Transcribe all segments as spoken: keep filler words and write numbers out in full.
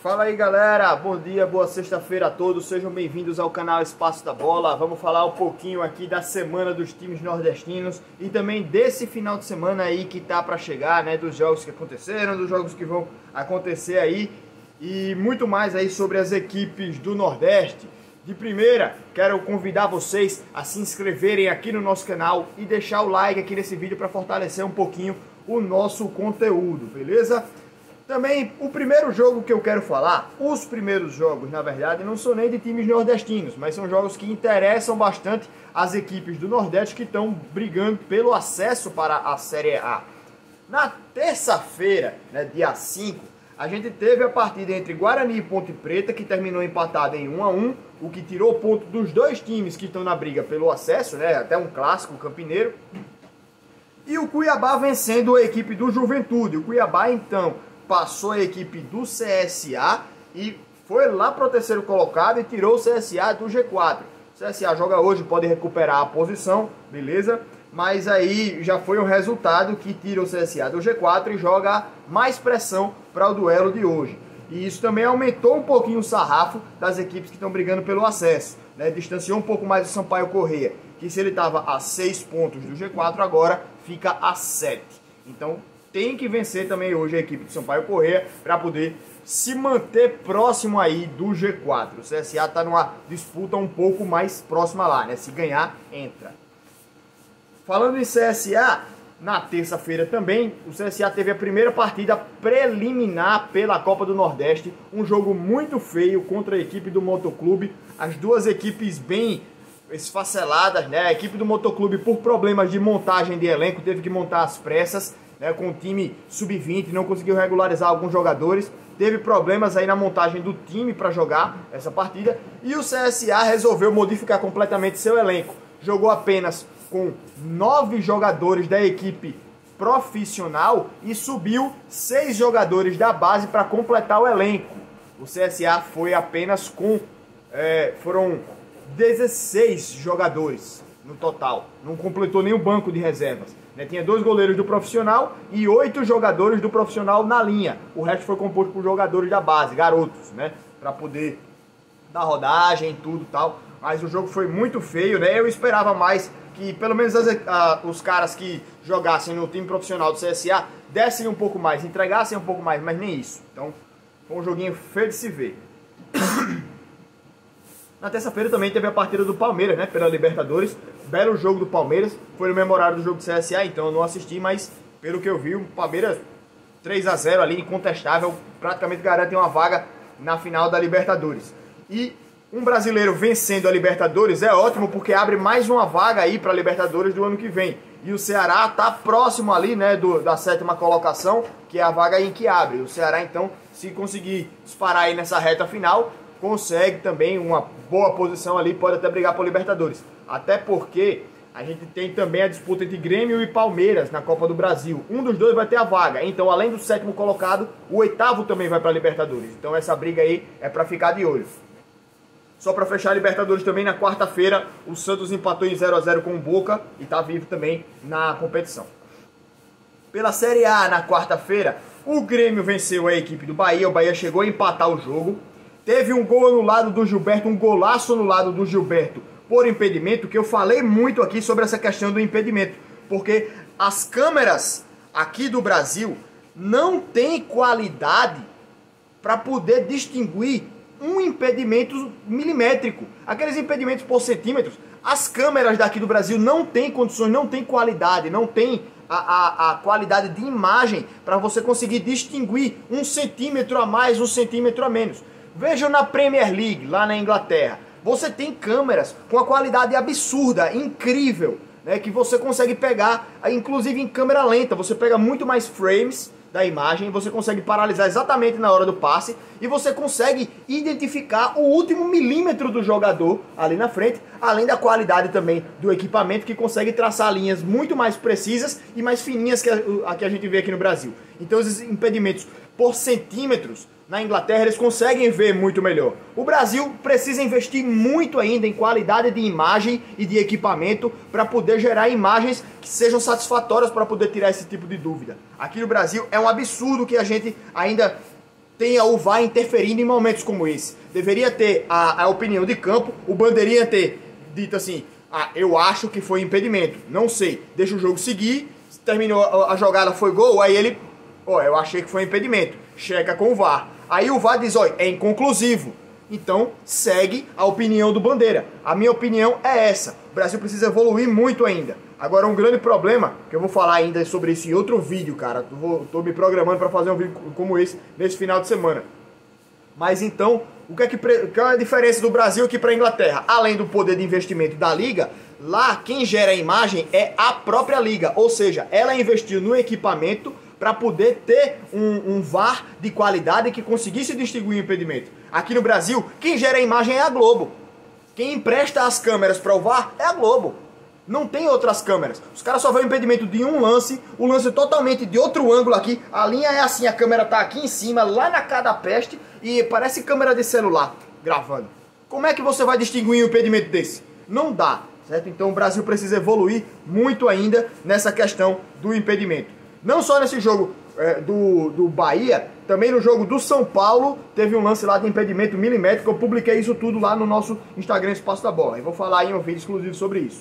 Fala aí galera, bom dia, boa sexta-feira a todos, sejam bem-vindos ao canal Espaço da Bola. Vamos falar um pouquinho aqui da semana dos times nordestinos e também desse final de semana aí que tá para chegar, né, dos jogos que aconteceram, dos jogos que vão acontecer aí e muito mais aí sobre as equipes do Nordeste. De primeira, quero convidar vocês a se inscreverem aqui no nosso canal e deixar o like aqui nesse vídeo para fortalecer um pouquinho o nosso conteúdo, beleza? Também, o primeiro jogo que eu quero falar, os primeiros jogos, na verdade, não são nem de times nordestinos, mas são jogos que interessam bastante as equipes do Nordeste que estão brigando pelo acesso para a Série A. Na terça-feira, né, dia cinco, a gente teve a partida entre Guarani e Ponte Preta, que terminou empatada em um a um, o que tirou ponto dos dois times que estão na briga pelo acesso, né, até um clássico campineiro. E o Cuiabá vencendo a equipe do Juventude. O Cuiabá, então, passou a equipe do C S A e foi lá para o terceiro colocado e tirou o C S A do G quatro. O C S A joga hoje, pode recuperar a posição, beleza? Mas aí já foi um resultado que tira o C S A do G quatro e joga mais pressão para o duelo de hoje. E isso também aumentou um pouquinho o sarrafo das equipes que estão brigando pelo acesso, né? Distanciou um pouco mais o Sampaio Corrêa, que se ele estava a seis pontos do G quatro, agora fica a sete. Então tem que vencer também hoje a equipe de Sampaio Corrêa para poder se manter próximo aí do G quatro. O C S A está numa disputa um pouco mais próxima lá, né? Se ganhar, entra. Falando em C S A, na terça-feira também, o C S A teve a primeira partida preliminar pela Copa do Nordeste. Um jogo muito feio contra a equipe do Motoclube. As duas equipes bem esfaceladas, né? A equipe do Motoclube, por problemas de montagem de elenco, teve que montar às pressas, né, com o time sub vinte, não conseguiu regularizar alguns jogadores, teve problemas aí na montagem do time para jogar essa partida, e o C S A resolveu modificar completamente seu elenco. Jogou apenas com nove jogadores da equipe profissional e subiu seis jogadores da base para completar o elenco. O C S A foi apenas com... É, foram dezesseis jogadores no total, não completou nem o banco de reservas. Né, tinha dois goleiros do profissional e oito jogadores do profissional na linha. O resto foi composto por jogadores da base, garotos, né? Para poder dar rodagem, tudo tal. Mas o jogo foi muito feio, né? Eu esperava mais que pelo menos as, a, os caras que jogassem no time profissional do C S A dessem um pouco mais, entregassem um pouco mais, mas nem isso. Então foi um joguinho feio de se ver. Na terça-feira também teve a partida do Palmeiras, né, pela Libertadores. Belo jogo do Palmeiras. Foi no mesmo horário do jogo do C S A, então eu não assisti, mas pelo que eu vi, o Palmeiras três a zero ali, incontestável, praticamente garante uma vaga na final da Libertadores. E um brasileiro vencendo a Libertadores é ótimo, porque abre mais uma vaga aí para a Libertadores do ano que vem. E o Ceará está próximo ali, né, do, da sétima colocação, que é a vaga em que abre. O Ceará, então, se conseguir disparar aí nessa reta final, consegue também uma boa posição ali, pode até brigar por Libertadores. Até porque a gente tem também a disputa entre Grêmio e Palmeiras na Copa do Brasil. Um dos dois vai ter a vaga. Então, além do sétimo colocado, o oitavo também vai para a Libertadores. Então, essa briga aí é para ficar de olho. Só para fechar a Libertadores também, na quarta-feira, o Santos empatou em zero a zero com o Boca e está vivo também na competição. Pela Série A, na quarta-feira, o Grêmio venceu a equipe do Bahia. O Bahia chegou a empatar o jogo. Teve um gol anulado do Gilberto, um golaço anulado do Gilberto por impedimento, que eu falei muito aqui sobre essa questão do impedimento, porque as câmeras aqui do Brasil não têm qualidade para poder distinguir um impedimento milimétrico. Aqueles impedimentos por centímetros, as câmeras daqui do Brasil não têm condições, não têm qualidade, não têm a, a, a qualidade de imagem para você conseguir distinguir um centímetro a mais, um centímetro a menos. Vejam na Premier League, lá na Inglaterra. Você tem câmeras com a qualidade absurda, incrível, né, que você consegue pegar, inclusive em câmera lenta. Você pega muito mais frames da imagem, você consegue paralisar exatamente na hora do passe e você consegue identificar o último milímetro do jogador ali na frente, além da qualidade também do equipamento, que consegue traçar linhas muito mais precisas e mais fininhas que a, a que a gente vê aqui no Brasil. Então esses impedimentos por centímetros, na Inglaterra eles conseguem ver muito melhor. O Brasil precisa investir muito ainda em qualidade de imagem e de equipamento para poder gerar imagens que sejam satisfatórias para poder tirar esse tipo de dúvida. Aqui no Brasil é um absurdo que a gente ainda tenha o V A R interferindo em momentos como esse. Deveria ter a, a opinião de campo, o bandeirinha ter dito assim, ah, eu acho que foi impedimento, não sei, deixa o jogo seguir, terminou a, a jogada, foi gol, aí ele, ó, oh, eu achei que foi impedimento, checa com o V A R. Aí o V A R diz, olha, é inconclusivo. Então, segue a opinião do Bandeira. A minha opinião é essa. O Brasil precisa evoluir muito ainda. Agora, um grande problema, que eu vou falar ainda sobre isso em outro vídeo, cara. Tô, tô me programando para fazer um vídeo como esse nesse final de semana. Mas então, o que é, que, que é a diferença do Brasil aqui para a Inglaterra? Além do poder de investimento da Liga, lá quem gera a imagem é a própria Liga. Ou seja, ela investiu no equipamento para poder ter um, um V A R de qualidade que conseguisse distinguir o impedimento. Aqui no Brasil, quem gera a imagem é a Globo. Quem empresta as câmeras para o V A R é a Globo. Não tem outras câmeras. Os caras só vê o impedimento de um lance, o lance totalmente de outro ângulo aqui. A linha é assim, a câmera tá aqui em cima, lá na cara da peste, e parece câmera de celular gravando. Como é que você vai distinguir um impedimento desse? Não dá, certo? Então o Brasil precisa evoluir muito ainda nessa questão do impedimento. Não só nesse jogo é, do, do Bahia, também no jogo do São Paulo, teve um lance lá de impedimento milimétrico. Eu publiquei isso tudo lá no nosso Instagram Espaço da Bola. E vou falar em um vídeo exclusivo sobre isso.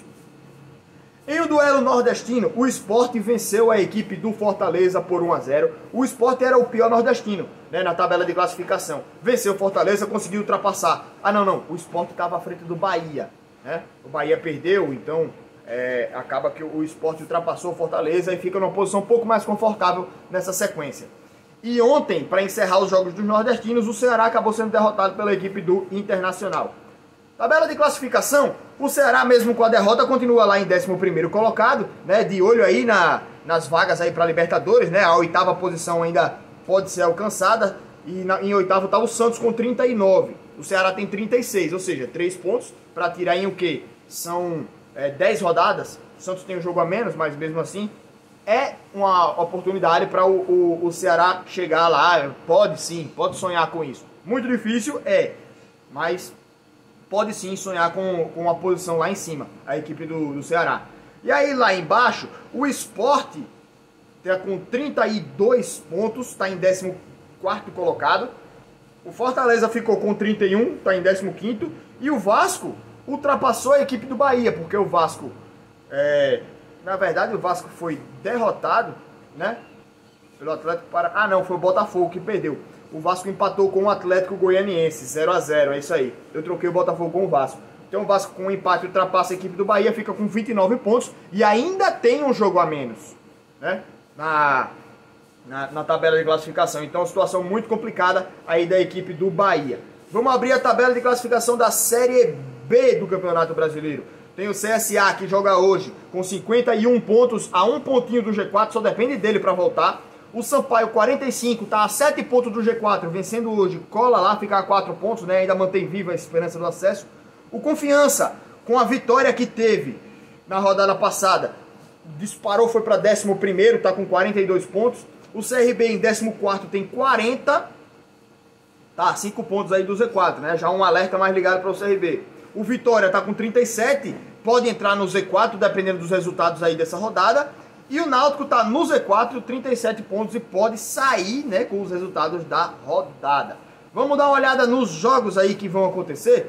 Em um duelo nordestino, o Sport venceu a equipe do Fortaleza por um a zero. O Sport era o pior nordestino, né, na tabela de classificação. Venceu o Fortaleza, conseguiu ultrapassar. Ah, não, não. O Sport estava à frente do Bahia, né? O Bahia perdeu, então é, acaba que o Sport ultrapassou o Fortaleza e fica numa posição um pouco mais confortável nessa sequência. E ontem, para encerrar os jogos dos nordestinos, o Ceará acabou sendo derrotado pela equipe do Internacional. Tabela de classificação, o Ceará mesmo com a derrota continua lá em décimo primeiro colocado, né, de olho aí na, nas vagas aí para Libertadores, né, a oitava posição ainda pode ser alcançada, e na, em oitavo está o Santos com trinta e nove, o Ceará tem trinta e seis, ou seja, três pontos para tirar em o que? São é, dez rodadas, o Santos tem um jogo a menos, mas mesmo assim é uma oportunidade para o, o, o Ceará chegar lá, pode sim, pode sonhar com isso. Muito difícil, é, mas pode sim sonhar com, com uma posição lá em cima, a equipe do, do Ceará. E aí lá embaixo, o Sport tá com trinta e dois pontos, está em décimo quarto colocado. O Fortaleza ficou com trinta e um, está em décimo quinto. E o Vasco ultrapassou a equipe do Bahia, porque o Vasco, é, na verdade o Vasco foi derrotado, né, pelo Atlético para... Ah não, foi o Botafogo que perdeu. O Vasco empatou com o Atlético Goianiense, zero a zero, é isso aí. Eu troquei o Botafogo com o Vasco. Então o Vasco com um empate ultrapassa a equipe do Bahia, fica com vinte e nove pontos e ainda tem um jogo a menos, né, na, na, na tabela de classificação. Então situação muito complicada aí da equipe do Bahia. Vamos abrir a tabela de classificação da Série B do Campeonato Brasileiro. Tem o C S A que joga hoje com cinquenta e um pontos, a um pontinho do G quatro, só depende dele para voltar. O Sampaio, quarenta e cinco, está a sete pontos do G quatro, vencendo hoje, cola lá, fica a quatro pontos, né? Ainda mantém viva a esperança do acesso. O Confiança, com a vitória que teve na rodada passada, disparou, foi para décimo primeiro, está com quarenta e dois pontos. O C R B em décimo quarto tem quarenta, tá, cinco pontos aí do Z quatro, né? Já um alerta mais ligado para o C R B. O Vitória está com trinta e sete, pode entrar no Z quatro, dependendo dos resultados aí dessa rodada. E o Náutico está no Z quatro, trinta e sete pontos, e pode sair, né, com os resultados da rodada. Vamos dar uma olhada nos jogos aí que vão acontecer.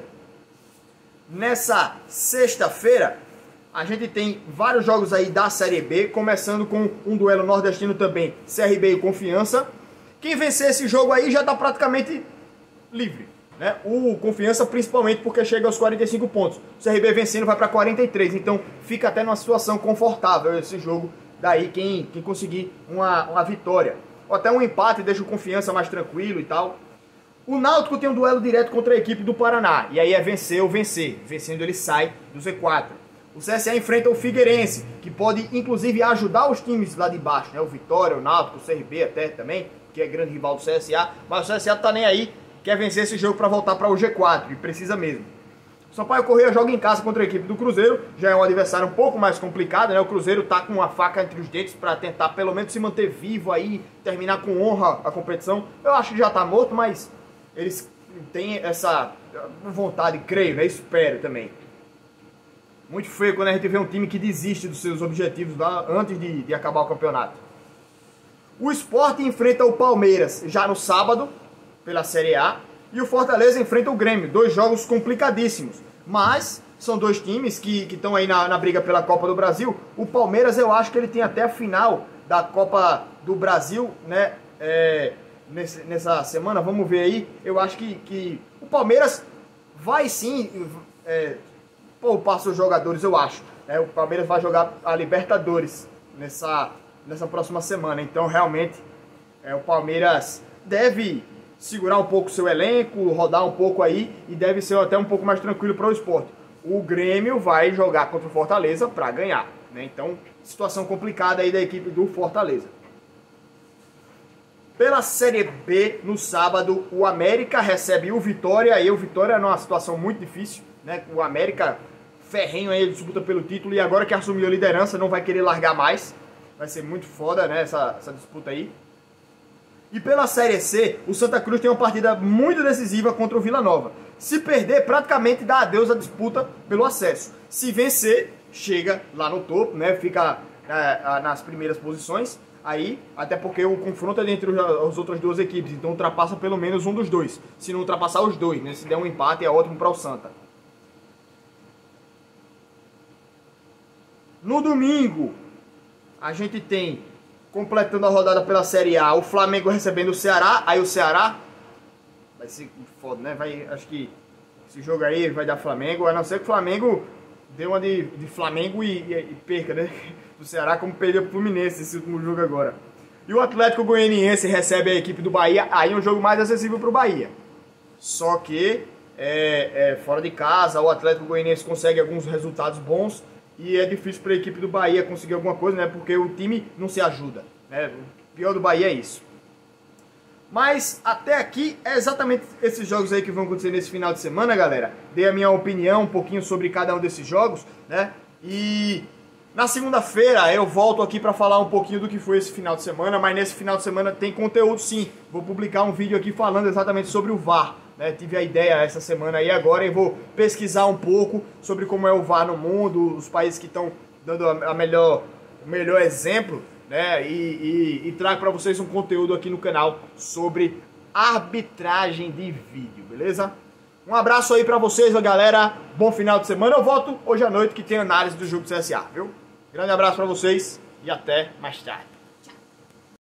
Nessa sexta-feira, a gente tem vários jogos aí da Série B, começando com um duelo nordestino também, C R B e Confiança. Quem vencer esse jogo aí já está praticamente livre, né? O Confiança principalmente porque chega aos quarenta e cinco pontos. O C R B vencendo vai para quarenta e três, então fica até numa situação confortável esse jogo. Daí quem, quem conseguir uma, uma vitória, ou até um empate, deixa o Confiança mais tranquilo e tal. O Náutico tem um duelo direto contra a equipe do Paraná, e aí é vencer ou vencer. Vencendo ele sai do Z quatro. O C S A enfrenta o Figueirense, que pode inclusive ajudar os times lá de baixo, né? O Vitória, o Náutico, o C R B até também, que é grande rival do C S A. Mas o C S A tá nem aí, quer vencer esse jogo para voltar para o G quatro, e precisa mesmo. O Sampaio Corrêa joga em casa contra a equipe do Cruzeiro, já é um adversário um pouco mais complicado, né? O Cruzeiro tá com uma faca entre os dentes para tentar pelo menos se manter vivo aí, terminar com honra a competição. Eu acho que já tá morto, mas eles têm essa vontade, creio, né? Espero também. Muito feio quando a gente vê um time que desiste dos seus objetivos lá antes de, de acabar o campeonato. O Sport enfrenta o Palmeiras já no sábado, pela Série A. E o Fortaleza enfrenta o Grêmio. Dois jogos complicadíssimos. Mas são dois times que estão aí na, na briga pela Copa do Brasil. O Palmeiras, eu acho que ele tem até a final da Copa do Brasil, né? É, nesse, nessa semana, vamos ver aí. Eu acho que, que o Palmeiras vai sim é, poupar seus jogadores, eu acho. É, o Palmeiras vai jogar a Libertadores nessa, nessa próxima semana. Então, realmente, é, o Palmeiras deve segurar um pouco o seu elenco, rodar um pouco aí e deve ser até um pouco mais tranquilo para o Sport. O Grêmio vai jogar contra o Fortaleza para ganhar, né? Então, situação complicada aí da equipe do Fortaleza. Pela Série B, no sábado, o América recebe o Vitória. E o Vitória numa situação muito difícil, né? O América ferrenho aí, disputa pelo título. E agora que assumiu a liderança, não vai querer largar mais. Vai ser muito foda, né? Essa, essa disputa aí. E pela Série C, o Santa Cruz tem uma partida muito decisiva contra o Vila Nova. Se perder, praticamente dá adeus à disputa pelo acesso. Se vencer, chega lá no topo, né? Fica é, nas primeiras posições. Aí, até porque o confronto é entre as outras duas equipes, então ultrapassa pelo menos um dos dois. Se não ultrapassar os dois, né? Se der um empate, é ótimo para o Santa. No domingo, a gente tem, completando a rodada pela Série A, o Flamengo recebendo o Ceará. Aí o Ceará vai ser foda, né? Vai, acho que esse jogo aí vai dar Flamengo, a não ser que o Flamengo dê uma de, de Flamengo e, e, e perca, né? Do Ceará, como perdeu pro Fluminense esse último jogo agora. E o Atlético Goianiense recebe a equipe do Bahia. Aí é um jogo mais acessível pro Bahia. Só que é, é, fora de casa, o Atlético Goianiense consegue alguns resultados bons. E é difícil para a equipe do Bahia conseguir alguma coisa, né? Porque o time não se ajuda, né? O pior do Bahia é isso. Mas até aqui é exatamente esses jogos aí que vão acontecer nesse final de semana, galera. Dei a minha opinião um pouquinho sobre cada um desses jogos, né? E na segunda-feira eu volto aqui para falar um pouquinho do que foi esse final de semana. Mas nesse final de semana tem conteúdo sim. Vou publicar um vídeo aqui falando exatamente sobre o V A R. Né, tive a ideia essa semana aí agora e vou pesquisar um pouco sobre como é o V A R no mundo, os países que estão dando a melhor, o melhor exemplo, né, e, e, e trago para vocês um conteúdo aqui no canal sobre arbitragem de vídeo, beleza? Um abraço aí para vocês, galera, bom final de semana, eu volto hoje à noite que tem análise do jogo do C S A, viu? Grande abraço para vocês e até mais tarde.